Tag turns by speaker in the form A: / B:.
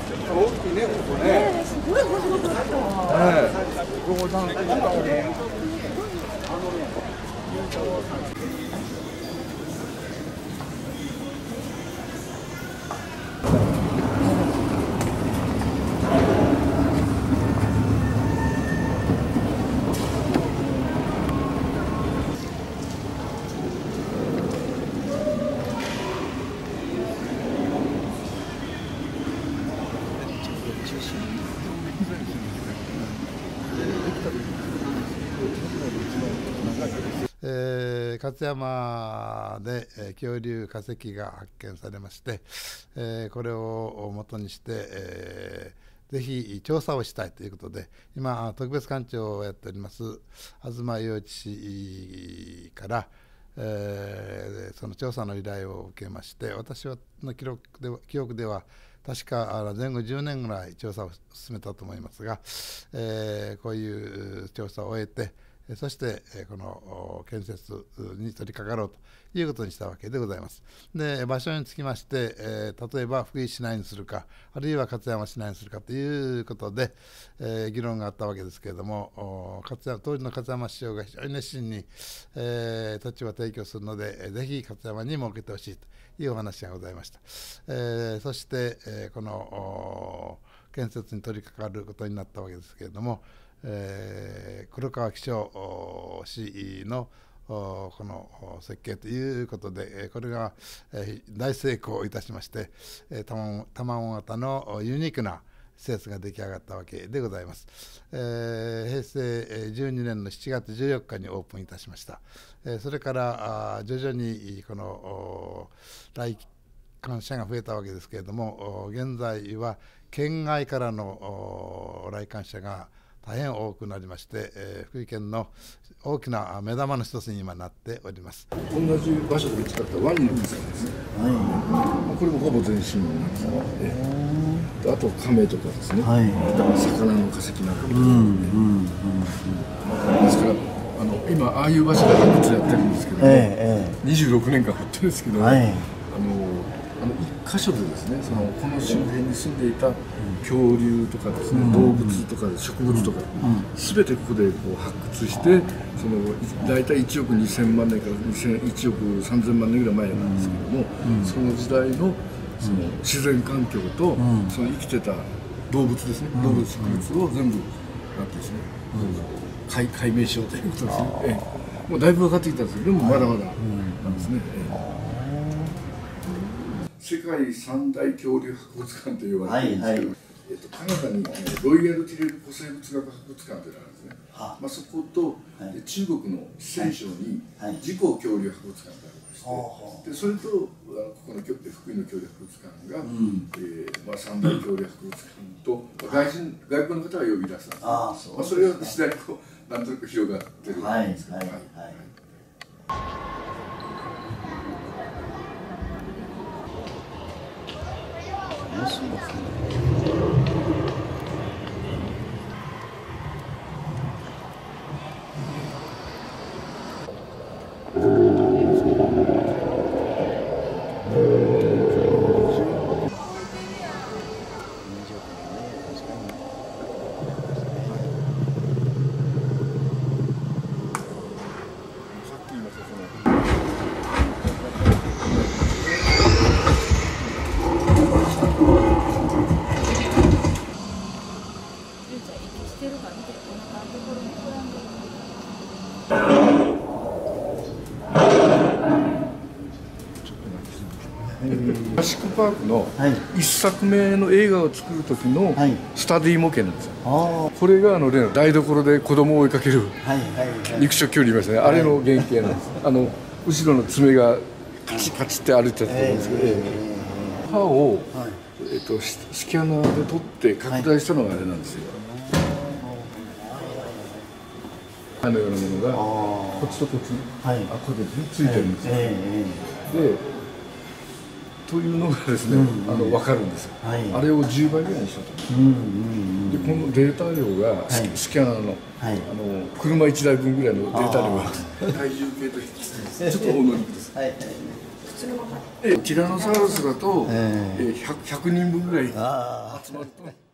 A: 大きいね、ここね。
B: すごいゴツゴツだったわ。
C: 勝山で恐竜化石が発見されまして、これを元にして、ぜひ調査をしたいということで、今特別館長をやっております東洋一氏から、その調査の依頼を受けまして、私の記憶では確か前後10年ぐらい調査を進めたと思いますが、こういう調査を終えて、そしてこの建設に取り掛かろうということにしたわけでございます。で、場所につきまして、例えば福井市内にするか、あるいは勝山市内にするかということで、議論があったわけですけれども、当時の勝山市長が非常に熱心に、土地を提供するので、ぜひ勝山に設けてほしいというお話がございました。そして、この建設に取り掛かることになったわけですけれども、黒川紀章氏のこの設計ということで、これが大成功いたしまして、卵型のユニークな施設が出来上がったわけでございます。平成12年の7月14日にオープンいたしました。それから徐々にこの来館者が増えたわけですけれども、現在は県外からの来館者が大変多くなりまして、福井県の大きな目玉の一つに今なっております。
A: 同じ場所で使ったワニの化石ですね。これもほぼ全身なんですね。あと亀とかですね。魚の化石なんかも。ですから今ああいう場所で発掘やってるんですけども、26年間掘ってるんですけど、一箇所でですね、この周辺に住んでいた恐竜とかですね、動物とか植物とか、すべてここでこう発掘して、大体1億2000万年から1億3000万年ぐらい前なんですけども、その時代の自然環境と、その生きてた動物ですね、動物植物を全部なんていうんですね、解明しようということですね。もうだいぶ分かってきたんですけど、でもまだまだなんですね。世界三大恐竜博物館と呼ばれているんですけど、カナダにロイヤル・ティレル古生物学博物館というのがあるんですね。そこと、中国の四川省に自古恐竜博物館がありまして、でそれとここの福井の恐竜博物館が、三大恐竜博物館と外国の方が呼び出したんですね。それが次第になんとなく広がってるんですけど。
B: 楽しいですね。
A: ジュラシック・パークの1作目の映画を作る時のスタディ模型なんですよ。これが例の台所で子供を追いかける肉食恐竜いましたね。あれの原型なんです。後ろの爪がカチカチって歩いてたと思うんですけど、歯をスキャナーで撮って拡大したのがあれなんですよ。歯のようなものがこっちとこっち、これですね、ついてるんですよ。でというのがですね、分かるんですよ。あれを10倍ぐらいにしたと。でこのデータ量がスキャナーの車1台分ぐらいのデータ量が体重計とちょっと大乗りです。
B: そのまま。
A: ティラノサウルスだと、100人分ぐらい集まると。